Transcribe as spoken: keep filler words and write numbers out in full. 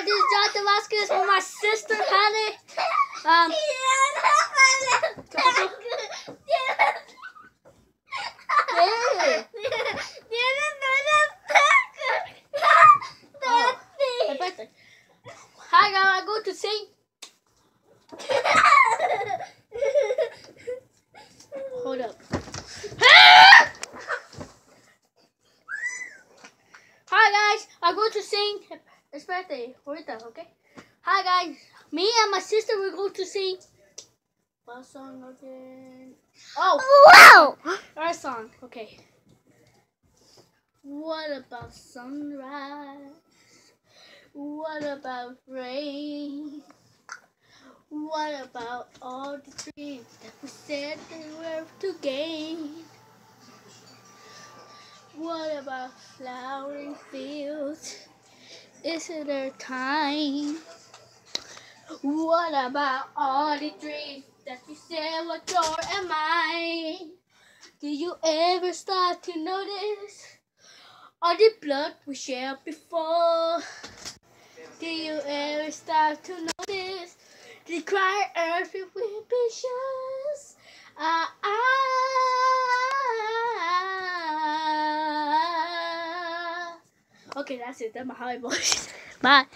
this is Jonathan Vasquez with my sister, Hannah. Um, Hi guys, I'm going to sing. Hold up. Hi guys, I'm going to sing. Espérate, ahorita, okay? Hi guys, me and my sister we're going to sing. What song again? Oh, wow! Our song, okay. What about sunrise? What about rain? What about all the dreams that we said they were to gain? What about flowering fields? Is it our time? What about all the dreams that you said were yours and mine? Did you ever start to notice all the blood we shared before? Did you ever start to notice the cry earth with patience? Ah, ah, ah. Okay, that's it. That's my high voice. Bye.